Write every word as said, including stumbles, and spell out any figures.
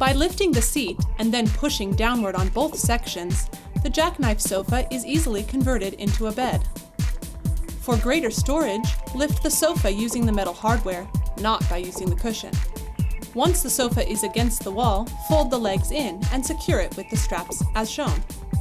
By lifting the seat and then pushing downward on both sections, the Jackknife sofa is easily converted into a bed. For greater storage, lift the sofa using the metal hardware, not by using the cushion. Once the sofa is against the wall, fold the legs in and secure it with the straps as shown.